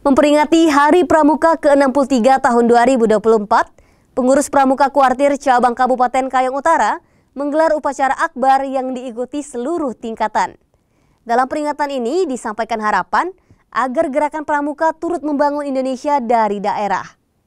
Memperingati Hari Pramuka ke-63 tahun 2024, pengurus Pramuka Kuartir Cabang Kabupaten Kayong Utara menggelar upacara akbar yang diikuti seluruh tingkatan. Dalam peringatan ini disampaikan harapan agar gerakan Pramuka turut membangun Indonesia dari daerah.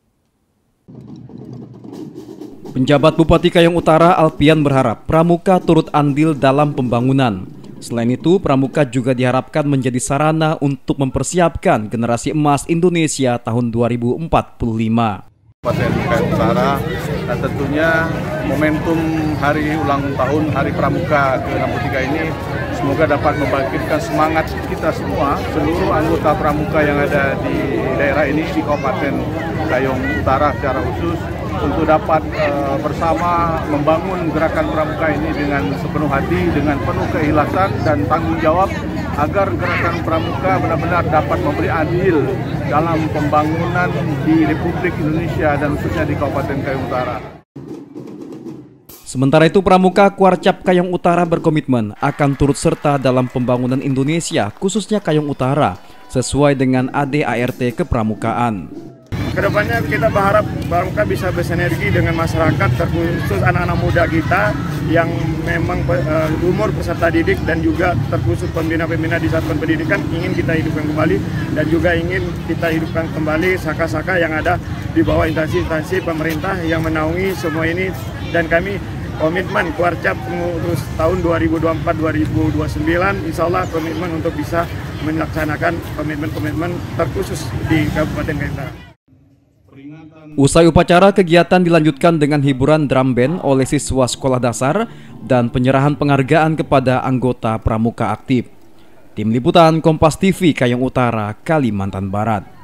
Penjabat Bupati Kayong Utara Alpian berharap Pramuka turut andil dalam pembangunan. Selain itu, Pramuka juga diharapkan menjadi sarana untuk mempersiapkan generasi emas Indonesia tahun 2045. Kabupaten Kayong Utara dan tentunya momentum hari ulang tahun Hari Pramuka ke-63 ini semoga dapat membangkitkan semangat kita semua, seluruh anggota Pramuka yang ada di daerah ini, di Kabupaten Kayong Utara secara khusus, untuk dapat bersama membangun gerakan Pramuka ini dengan sepenuh hati, dengan penuh keikhlasan dan tanggung jawab agar gerakan Pramuka benar-benar dapat memberi andil dalam pembangunan di Republik Indonesia dan khususnya di Kabupaten Kayong Utara. Sementara itu, Pramuka Kuarcap Kayong Utara berkomitmen akan turut serta dalam pembangunan Indonesia, khususnya Kayong Utara, sesuai dengan ADART kepramukaan. Kedepannya kita berharap Pramuka bisa bersinergi dengan masyarakat, terkhusus anak-anak muda kita yang memang umur peserta didik dan juga terkhusus pembina-pembina di satuan pendidikan ingin kita hidupkan kembali, dan juga ingin kita hidupkan kembali saka-saka yang ada di bawah instansi-instansi pemerintah yang menaungi semua ini. Dan kami komitmen Kuarcap mengurus tahun 2024-2029, insya Allah komitmen untuk bisa melaksanakan komitmen-komitmen terkhusus di Kabupaten Kayong Utara. Usai upacara, kegiatan dilanjutkan dengan hiburan drum band oleh siswa sekolah dasar dan penyerahan penghargaan kepada anggota Pramuka aktif. Tim Liputan Kompas TV Kayong Utara, Kalimantan Barat.